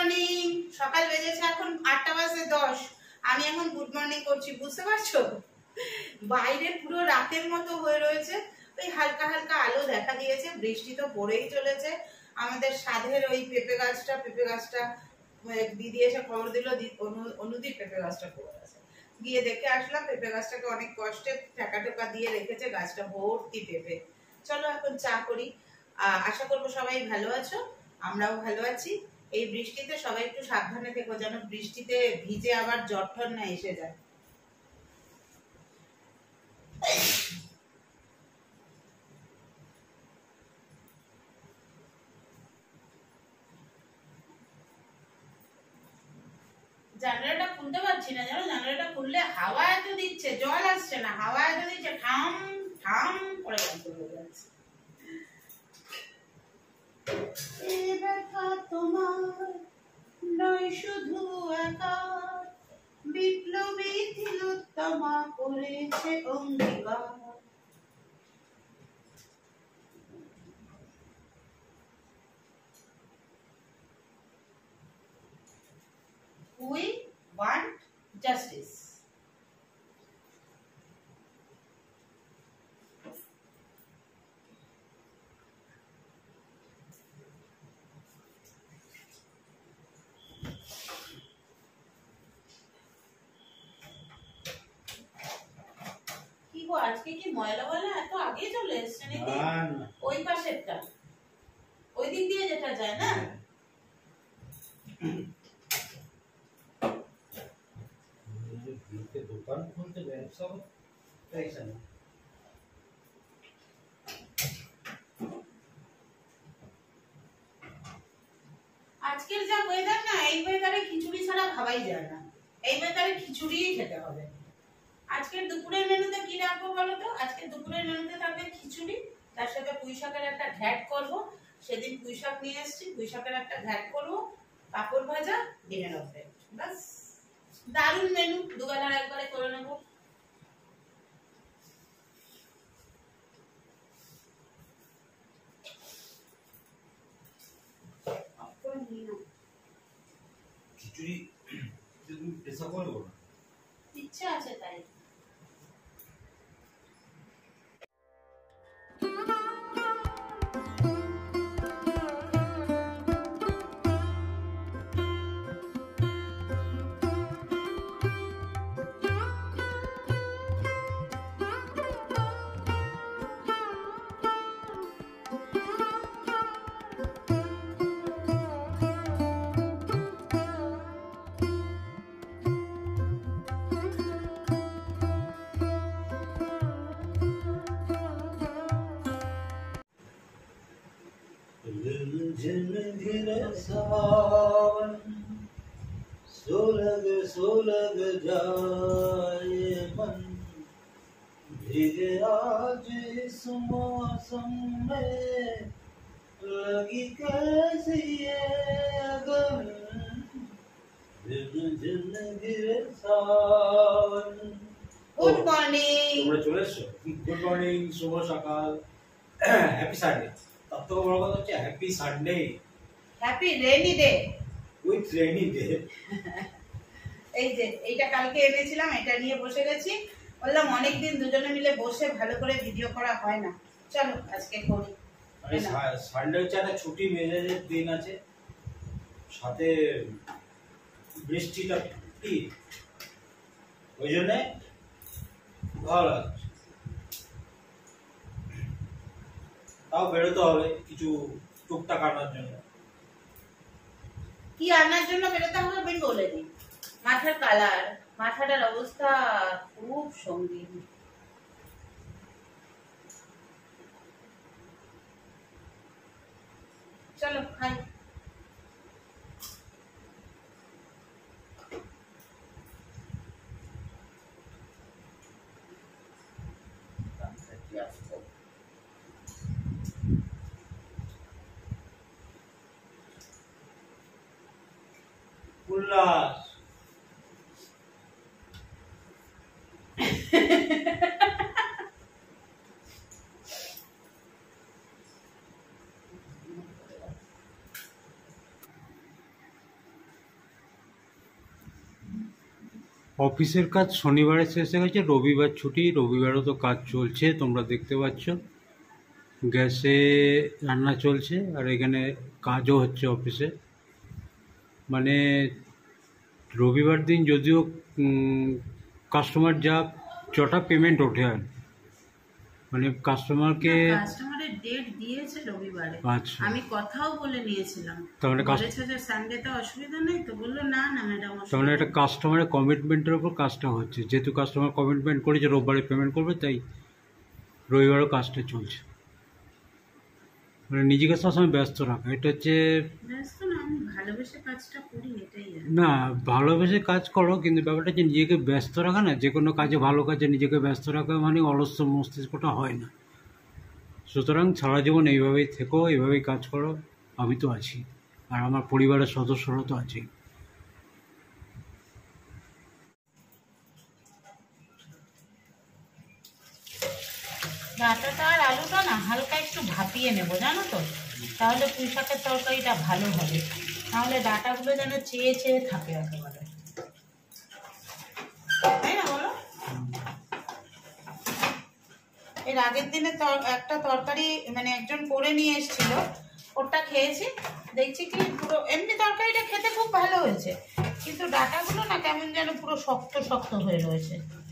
Morning. সকাল বেজেছে এখন 8:10। আমি এখন গুড মর্নিং করছি, বুঝতে পারছো? বাইরে পুরো রাতের মতো হয়ে রয়েছে, ওই হালকা হালকা আলো দেখা দিয়েছে, বৃষ্টি তো পড়েই চলেছে। আমাদের সাধের ওই পেঁপে গাছটা দিদি এসে খবর দিল, অনুদীপ পেঁপে গাছটা পড়ে গেছে। গিয়ে দেখে আসলাম পেঁপে গাছটাকে অনেক কষ্টে টাকা টোকা দিয়ে রেখেছে, গাছটা ভর্তি পেঁপে। চলো এখন চা করি। আশা করবো সবাই ভালো আছো, আমরাও ভালো আছি। এই বৃষ্টিতে সবাই একটু সাবধানে থেকো, যেন বৃষ্টিতে ভিজে আবার জ্বর ঠর না এসে যায়। জানালাটা খুলতে পারছি না, জানো জানালাটা খুললে হাওয়া এত দিচ্ছে, জল আসছে না, হাওয়া এত দিচ্ছে, ঠাম ঠাম করে বন্ধ হয়ে যাচ্ছে। এ ব্যথা তোমার নয় শুধু একা, বিপ্লবী তিলোত্তমা করেছে অঙ্গীকার। We want justice. কি গো, আজকে কি ময়লা বলা এত আগে চলে এসছে নাকি? ওই পাশেরটা, ওই দিক দিয়ে যেটা যায় না? দোকান খুলতে ব্যবসা তাইছে না। আজকের যা ওয়েদার না, এই ওয়েদারে খিচুড়ি ছাড়া খাওয়াই যায় না। এই ওয়েদারে খিচুড়িই খেতে হবে। আজকের দুপুরের মেনুতে কি রাখবো বলো তো? আজকে দুপুরের মেনুতে থাকবে খিচুড়ি, তার সাথে পুঁই শাকের একটা ঘ্যাট করব। সেদিন পুঁই শাক নিয়ে এসেছি, পুঁই শাকের একটা ঘ্যাট করব, পাপড় ভাজা, ডিমের অমলেট। বাস, দারুণ মেনু, দুবেলার একবারে করে নেবো। খিচুড়ি তুমি পেশা করবো না, ইচ্ছা আছে তাই। सावन सोलग सोलग जाए मन, भीगे आज इस मौसम में लगी कैसी ये अगन, झिन गिरे सावन। Good morning. তোমরা চলে এসছো? গুড মর্নিং, শুভ সকাল, হ্যাপি সানডে। তার থেকে বড় কথা হচ্ছে happy Sunday, happy rainy day with rainy day. এই যে এইটা কালকে এনেছিলাম, এটা নিয়ে বসে গেছি। বললাম অনেকদিন দুজনে মিলে বসে ভালো করে ভিডিও করা হয় না, চলো আজকে করি। সানডে হচ্ছে একটা ছুটি মেজাজের দিন আছে, সাথে বৃষ্টিটা কি ওই জন্য ভালো লাগছে। তাও বেরোতে হবে কিছু টুকটাক আনার জন্য। কি আনার জন্য বেরোতে হবে আমি বলে দিই। মাথার কালার, মাথাটার অবস্থা খুব সঙ্গীন। চলো খাই। উল্লাস অফিসের কাজ শনিবারে শেষ হয়ে গেছে, রবিবার ছুটি। রবিবারও তো কাজ চলছে, তোমরা দেখতে পাচ্ছ। গ্যাসে রান্না চলছে আর এখানে কাজও হচ্ছে অফিসে। মানে রবিবার দিন যদিও কাস্টমার যটা পেমেন্ট ওঠে আর মানে কাস্টমারকে কাস্টমারের ডেট দিয়েছে রবিবারে। আচ্ছা, আমি কথাও বলে নিয়েছিলাম, তাহলে বলেছে যে সানডেতে অসুবিধা নেই, তো বললো না না ম্যাডাম তাহলে একটা কাস্টমারের কমিটমেন্টের উপর কাজটা হচ্ছে। যেহেতু কাস্টমার কমিটমেন্ট করেছে রোববারে পেমেন্ট করবে, তাই রবিবারও কাজটা চলছে। মানে নিজেকে সবসময় ব্যস্ত রাখা, এটা হচ্ছে ব্যস্ত না, আমি ভালোবেসে কাজটা করি, এটাই না। ভালোবেসে কাজ করো, কিন্তু ব্যাপারটা হচ্ছে নিজেকে ব্যস্ত রাখা না। যে কোনো কাজে, ভালো কাজে নিজেকে ব্যস্ত রাখা মানে অলস্য মস্তিষ্কটা হয় না। সুতরাং সারা জীবন এইভাবেই থেকো, এইভাবেই কাজ করো। আমি তো আছি, আর আমার পরিবারের সদস্যরা তো আছেই। ডাঁটাটা আর আলুটা না হালকা একটু ভাপিয়ে নেবো, জানো তো, তাহলে পুঁই শাকের তরকারিটা ভালো হবে। তাহলে ডাঁটাগুলো যেন চেয়ে চেয়ে থাকে একেবারে, তাই না বলো? এর আগের দিনে একটা তরকারি মানে একজন করে নিয়ে এসেছিল, ওটা খেয়েছি, দেখছি কি পুরো এমনি তরকারিটা খেতে খুব ভালো হয়েছে, কিন্তু ডাঁটাগুলো না কেমন যেন পুরো শক্ত শক্ত হয়ে রয়েছে।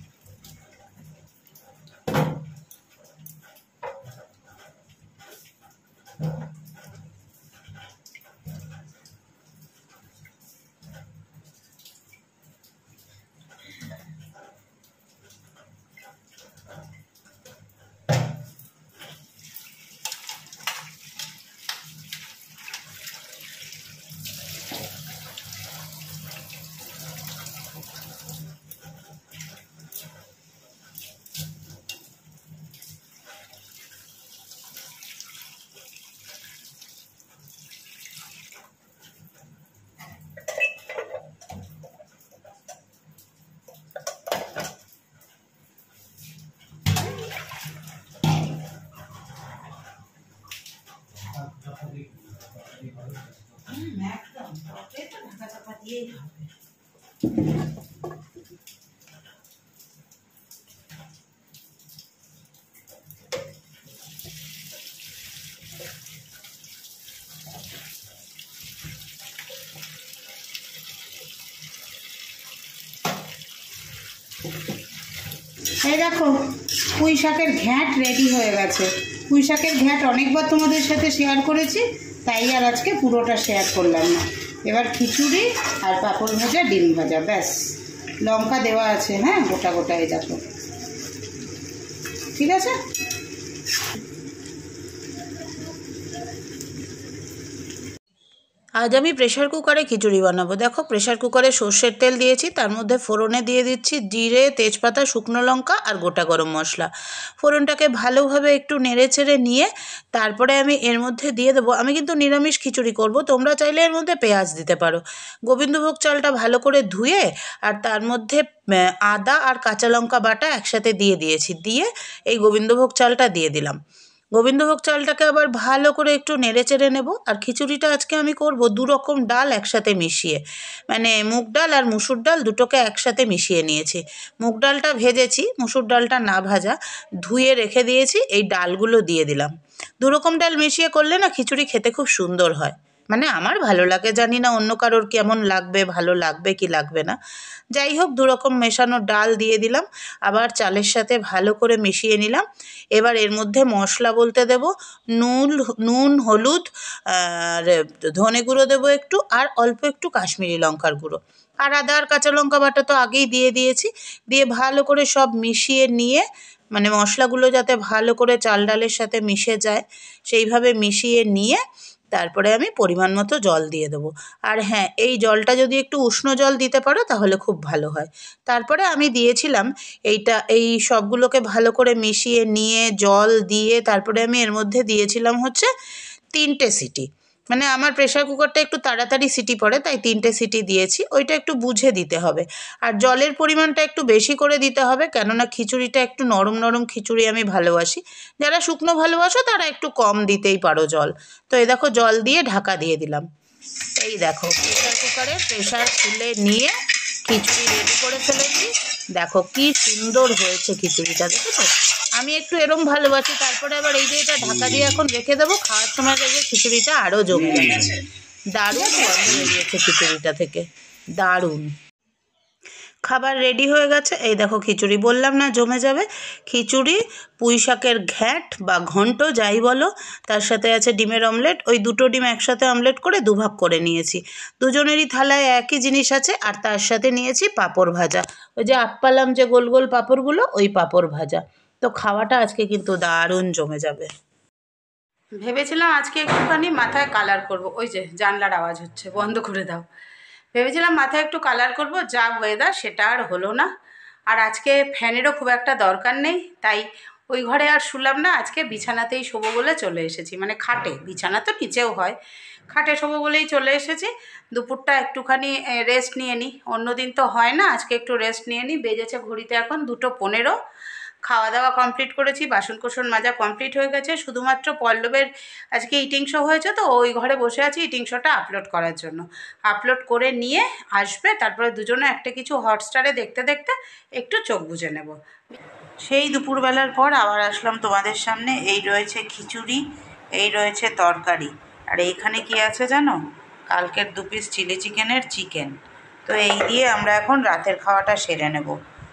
একদম তরকারিটা ঢাকা চাপা দিয়েই হবে। এই দেখো পুঁই শাকের ঘ্যাঁট রেডি হয়ে গেছে। পুঁই শাকের ঘ্যাঁট অনেকবার তোমাদের সাথে শেয়ার করেছি, তাই আর আজকে পুরোটা শেয়ার করলাম না। এবার খিচুড়ি আর পাঁপড় ভাজা, ডিম ভাজা, ব্যাস। লঙ্কা দেওয়া আছে, হ্যাঁ, গোটা গোটা, এই দেখো, ঠিক আছে। আজ আমি প্রেশার কুকারে খিচুড়ি বানাবো। দেখো প্রেশার কুকারে সর্ষের তেল দিয়েছি, তার মধ্যে ফোড়নে দিয়ে দিচ্ছি জিরে, তেজপাতা, শুকনো লঙ্কা আর গোটা গরম মশলা। ফোড়নটাকে ভালোভাবে একটু নেড়ে চেড়ে নিয়ে তারপরে আমি এর মধ্যে দিয়ে দেবো, আমি কিন্তু নিরামিষ খিচুড়ি করব, তোমরা চাইলে এর মধ্যে পেঁয়াজ দিতে পারো। গোবিন্দভোগ চালটা ভালো করে ধুয়ে আর তার মধ্যে আদা আর কাঁচা লঙ্কা বাটা একসাথে দিয়ে দিয়েছি, দিয়ে এই গোবিন্দভোগ চালটা দিয়ে দিলাম। গোবিন্দভোগ চালটাকে আবার ভালো করে একটু নেড়ে চেড়ে নেব। আর খিচুড়িটা আজকে আমি করব 2 রকম ডাল একসাথে মিশিয়ে, মানে মুগ ডাল আর মুসুর ডাল দুটোকে একসাথে মিশিয়ে নিয়েছি। মুগ ডালটা ভেজেছি, মুসুর ডালটা না ভাজা, ধুয়ে রেখে দিয়েছি। এই ডালগুলো দিয়ে দিলাম। 2 রকম ডাল মিশিয়ে করলে না খিচুড়ি খেতে খুব সুন্দর হয়, মানে আমার ভালো লাগে, জানি না অন্য কারোর কেমন লাগবে, ভালো লাগবে কি লাগবে না। যাই হোক, 2 রকম মেশানো ডাল দিয়ে দিলাম, আবার চালের সাথে ভালো করে মিশিয়ে নিলাম। এবার এর মধ্যে মশলা বলতে দেব নুন, হলুদ, আর ধনে গুঁড়ো দেবো একটু, আর অল্প একটু কাশ্মীরি লঙ্কার গুঁড়ো, আর আদা আর কাঁচা লঙ্কা বাটা তো আগেই দিয়ে দিয়েছি। দিয়ে ভালো করে সব মিশিয়ে নিয়ে, মানে মশলাগুলো যাতে ভালো করে চাল ডালের সাথে মিশে যায়, সেইভাবে মিশিয়ে নিয়ে তারপরে আমি পরিমাণ মতো জল দিয়ে দেবো। আর হ্যাঁ, এই জলটা যদি একটু উষ্ণ জল দিতে পারো তাহলে খুব ভালো হয়। তারপরে আমি দিয়েছিলাম এই সবগুলোকে ভালো করে মিশিয়ে নিয়ে জল দিয়ে তারপরে আমি এর মধ্যে দিয়েছিলাম হচ্ছে 3টে সিটি। মানে আমার প্রেশার কুকারটা একটু তাড়াতাড়ি সিটি পড়ে, তাই 3টে সিটি দিয়েছি। ওইটা একটু বুঝে দিতে হবে, আর জলের পরিমাণটা একটু বেশি করে দিতে হবে, কেননা খিচুড়িটা একটু নরম নরম খিচুড়ি আমি ভালোবাসি। যারা শুকনো ভালোবাসো তারা একটু কম দিতেই পারো জল। তো এই দেখো জল দিয়ে ঢাকা দিয়ে দিলাম। এই দেখো প্রেশার কুকারে প্রেশার খুলে নিয়ে খিচুড়ি রেডি করে ফেলেছি। দেখো কি সুন্দর হয়েছে খিচুড়িটা, দেখেছো? আমি একটু এরম ভালোবাসি। তারপরে আবার এই যে এটা ঢাকা দিয়ে এখন রেখে দেবো, খাওয়ার সময় দেখবে খিচুড়িটা আরও জমে যাবে। দারুণ গন্ধ বেরিয়েছে খিচুড়িটা থেকে, দারুণ। খাবার রেডি হয়ে গেছে। এই দেখো খিচুড়ি, বললাম না জমে যাবে। খিচুড়ি, পুঁই শাকের ঘ্যাঁট বা ঘন্ট যাই বলো, তার সাথে আছে ডিমের অমলেট। ওই দুটো ডিম একসাথে অমলেট করে দুভাগ করে নিয়েছি। দুজনেরই থালায় একই জিনিস আছে। আর তার সাথে নিয়েছি পাঁপড় ভাজা, ওই যে আপ্পালাম যে গোল গোল পাঁপড়গুলো, ওই পাঁপড় ভাজা। তো খাওয়াটা আজকে কিন্তু দারুণ জমে যাবে। ভেবেছিলাম আজকে একটুখানি মাথায় কালার করব। ওই যে জানলার আওয়াজ হচ্ছে, বন্ধ করে দাও। ভেবেছিলাম মাথায় একটু কালার করব, যা ওয়েদার সেটা আর হলো না। আর আজকে ফ্যানেরও খুব একটা দরকার নেই, তাই ওই ঘরে আর শুলাম না। আজকে বিছানাতেই শোবো বলে চলে এসেছি, মানে খাটে, বিছানা তো নিচেও হয়, খাটে শোবো বলেই চলে এসেছি। দুপুরটা একটুখানি রেস্ট নিয়ে নিই, অন্যদিন তো হয় না, আজকে একটু রেস্ট নিয়ে নিই। বেজেছে ঘড়িতে এখন 2:15। খাওয়া দাওয়া কমপ্লিট করেছি, বাসন কোসন মাজা কমপ্লিট হয়ে গেছে। শুধুমাত্র পল্লবের আজকে ইটিং শো হয়েছে, তো ওই ঘরে বসে আছি ইটিং শোটা আপলোড করার জন্য। আপলোড করে নিয়ে আসবে, তারপরে দুজনে একটা কিছু হটস্টারে দেখতে দেখতে একটু চোখ বুজে নেব। সেই দুপুরবেলার পর আবার আসলাম তোমাদের সামনে। এই রয়েছে খিচুড়ি, এই রয়েছে তরকারি, আর এইখানে কি আছে জানো? কালকের 2 পিস চিলি চিকেনের চিকেন। তো এই দিয়ে আমরা এখন রাতের খাওয়াটা সেরে নেব।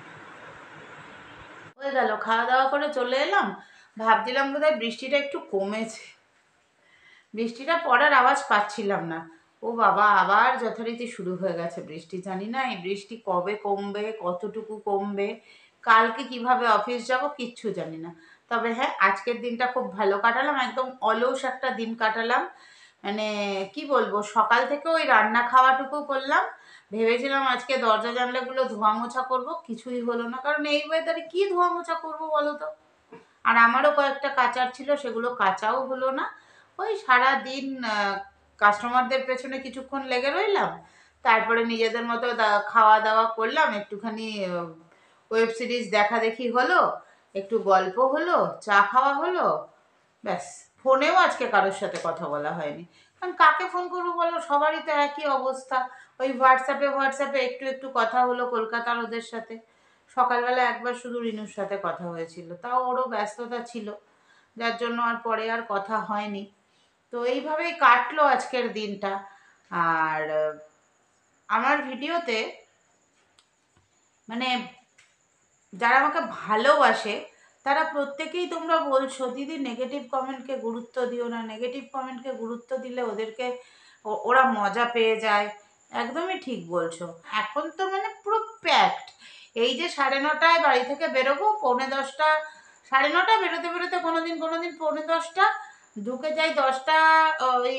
হয়ে গেল, খাওয়া দাওয়া করে চলে এলাম। ভাবছিলাম বোধহয় বৃষ্টিটা একটু কমেছে, বৃষ্টিটা পড়ার আওয়াজ পাচ্ছিলাম না। ও বাবা, আবার যথারীতি শুরু হয়ে গেছে বৃষ্টি। জানি না এই বৃষ্টি কবে কমবে, কতটুকু কমবে, কালকে কিভাবে অফিস যাব কিচ্ছু জানি না। তবে হ্যাঁ, আজকের দিনটা খুব ভালো কাটালাম, একদম অলস একটা দিন কাটালাম। মানে কি বলবো, সকাল থেকে ওই রান্না খাওয়াটুকু করলাম। ভেবেছিলাম আজকে দরজা জানলাগুলো ধোয়া মোছা করবো, কিছুই হলো না, কারণ এই ওয়েদারে কি ধোয়া মোছা করবো বলো তো। আর আমারও কয়েকটা কাচার ছিল, সেগুলো কাচাও হলো না। ওই সারা দিন কাস্টমারদের পেছনে কিছুক্ষণ লেগে রইলাম, তারপরে নিজেদের মতো খাওয়া দাওয়া করলাম, একটুখানি ওয়েব সিরিজ দেখা দেখি হলো, একটু গল্প হলো, চা খাওয়া হলো, ব্যাস। ফোনেও আজকে কারোর সাথে কথা বলা হয়নি, কারণ কাকে ফোন করবো বলো, সবারই তো একই অবস্থা। ওই হোয়াটসঅ্যাপে একটু একটু কথা হলো কলকাতার ওদের সাথে। সকালবেলা একবার শুধু রিনুর সাথে কথা হয়েছিল, তাও ওরও ব্যস্ততা ছিল, যার জন্য আর পরে আর কথা হয়নি। তো এইভাবেই কাটলো আজকের দিনটা। আর আমার ভিডিওতে মানে যারা আমাকে ভালোবাসে, তারা প্রত্যেকেই তোমরা বলছো দিদি নেগেটিভ কমেন্টকে গুরুত্ব দিও না, নেগেটিভ কমেন্টকে গুরুত্ব দিলে ওদেরকে ওরা মজা পেয়ে যায়। একদমই ঠিক বলছো। এখন তো মানে পুরো প্যাকড। এই যে 9:30 বাড়ি থেকে বেরোবো, 9:45, 9:30 বেরোতে বেরোতে কোনোদিন 9:10, ঢুকে যাই 10টা ওই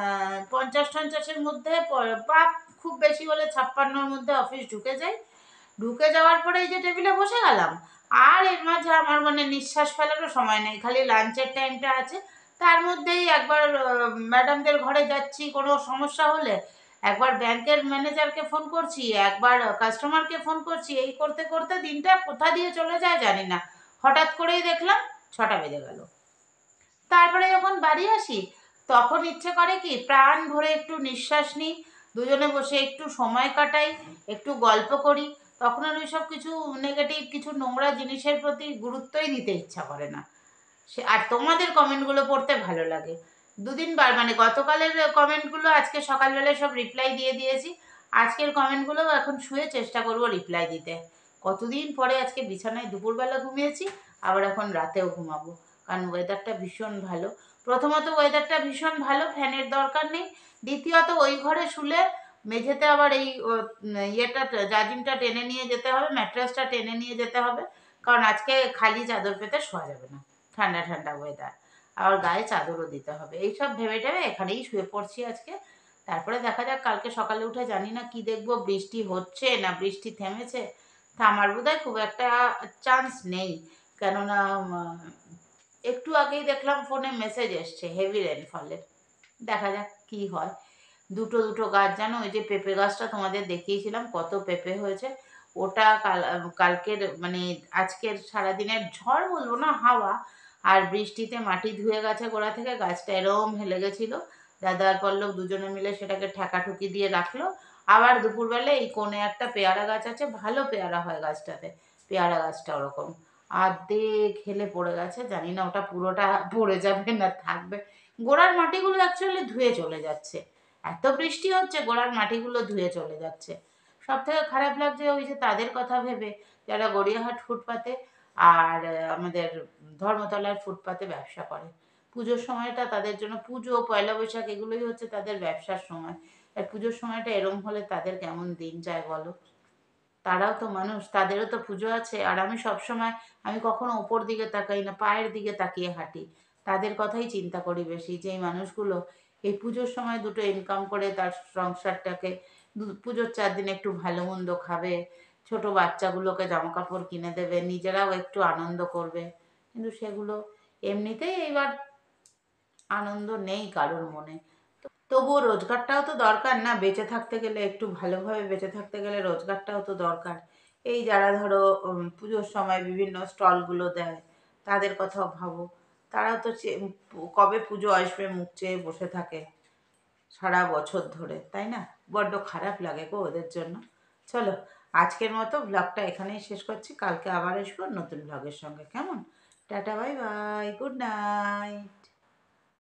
50-50 মধ্যে, বা খুব বেশি হলে 56-র মধ্যে অফিস ঢুকে যাই। ঢুকে যাওয়ার পরে এই যে টেবিলে বসে গেলাম, আর এর মাঝে আমার মানে নিঃশ্বাস ফেলারও সময় নেই, খালি লাঞ্চের টাইমটা আছে। তার মধ্যেই একবার ম্যাডামদের ঘরে যাচ্ছি কোনো সমস্যা হলে, একবার ব্যাংকের ম্যানেজারকে ফোন করছি, একবার কাস্টমারকে ফোন করছি, এই করতে করতে দিনটা কোথা দিয়ে চলে যায় জানি না। হঠাৎ করেই দেখলাম 6টা বেজে গেল। তারপরে যখন বাড়ি আসি, তখন ইচ্ছে করে কি প্রাণ ভরে একটু নিঃশ্বাস নিই, দুজনে বসে একটু সময় কাটাই, একটু গল্প করি। তখন আর ওইসব কিছু নেগেটিভ, কিছু নোংরা জিনিসের প্রতি গুরুত্বই দিতে ইচ্ছা করে না। সে আর তোমাদের কমেন্টগুলো পড়তে ভালো লাগে। দুদিন বার মানে গতকালের কমেন্টগুলো আজকে সকালবেলায় সব রিপ্লাই দিয়ে দিয়েছি। আজকের কমেন্টগুলো এখন শুয়ে চেষ্টা করব রিপ্লাই দিতে। কতদিন পরে আজকে বিছানায় দুপুরবেলা ঘুমিয়েছি, আবার এখন রাতেও ঘুমাবো, কারণ ওয়েদারটা ভীষণ ভালো। প্রথমত ওয়েদারটা ভীষণ ভালো, ফ্যানের দরকার নেই। দ্বিতীয়ত ওই ঘরে শুলে মেঝেতে আবার এই ইয়েটা, জাজিমটা টেনে নিয়ে যেতে হবে, ম্যাট্রেসটা টেনে নিয়ে যেতে হবে, কারণ আজকে খালি চাদর পেতে শোয়া যাবে না, ঠান্ডা ঠান্ডা ওয়েদার, আর গায়ে চাদরও দিতে হবে। এইসব ভেবে টেবে এখানেই শুয়ে পড়ছি আজকে। তারপরে দেখা যাক, কালকে সকালে উঠে জানি না কি দেখবো, বৃষ্টি হচ্ছে না বৃষ্টি থেমেছে। থামার বোধহয় খুব একটা চান্স নেই, কেননা একটু আগেই দেখলাম ফোনে মেসেজ এসছে হেভি রেনফলের। দেখা যাক কি হয়। দুটো দুটো গাছ, জানো ওই যে পেঁপে গাছটা তোমাদের দেখিয়েছিলাম কত পেঁপে হয়েছে, ওটা কালকের মানে আজকের সারাদিনের ঝড় বলবো না, হাওয়া আর বৃষ্টিতে মাটি ধুয়ে গেছে গোড়া থেকে, গাছটা এরম হেলে গেছিলো। দাদা আর পল্লব দুজনে মিলে সেটাকে ঠেকাঠুকি দিয়ে রাখলো, আবার দুপুরবেলা এই কোণে একটা পেয়ারা গাছ আছে, ভালো পেয়ারা হয় গাছটাতে, পেয়ারা গাছটা ওরকম অর্ধেক হেলে পড়ে গেছে, জানি না ওটা পুরোটা পড়ে যাবে না থাকবে। গোড়ার মাটিগুলো অ্যাকচুয়ালি ধুয়ে চলে যাচ্ছে, এত বৃষ্টি হচ্ছে গোড়ার মাটিগুলো ধুয়ে চলে যাচ্ছে। সব থেকে খারাপ লাগছে ওই যে তাদের কথা ভেবে যারা গড়িয়াহাট ফুটপাতে আর আমাদের ধর্মতলার ফুটপাতে ব্যবসা করে। পুজোর সময়টা তাদের জন্য, পুজো পয়লা বৈশাখ এগুলোই হচ্ছে তাদের ব্যবসার সময়। আর পুজোর সময়টা এরম হলে তাদের কেমন দিন যায় বলো। তারাও তো মানুষ, তাদেরও তো পুজো আছে। আর আমি সব সময়, আমি কখনো ওপর দিকে তাকাই না, পায়ের দিকে তাকিয়ে হাঁটি। তাদের কথাই চিন্তা করি বেশি, যে এই মানুষগুলো এই পুজোর সময় দুটো ইনকাম করে তার সংসারটাকে, পুজোর 4 দিন একটু ভালো মন্দ খাবে, ছোট বাচ্চাগুলোকে জামা কাপড় কিনে দেবে, নিজেরাও একটু আনন্দ করবে। কিন্তু সেগুলো এমনিতেই এইবার আনন্দ নেই কারোর মনে। তবুও রোজগারটাও তো দরকার না, বেঁচে থাকতে গেলে, একটু ভালোভাবে বেঁচে থাকতে গেলে রোজগারটাও তো দরকার। এই যারা ধরো পুজোর সময় বিভিন্ন স্টলগুলো দেয়, তাদের কথাও ভাবো। তারাও তো কবে পুজো আসবে মুখ চেয়ে বসে থাকে সারা বছর ধরে, তাই না? বড্ড খারাপ লাগে গো ওদের জন্য। চলো, আজকের মতো ব্লগটা এখানেই শেষ করছি, কালকে আবার আসবো নতুন ব্লগের সঙ্গে, কেমন? টাটা, বাই বাই, গুড নাইট।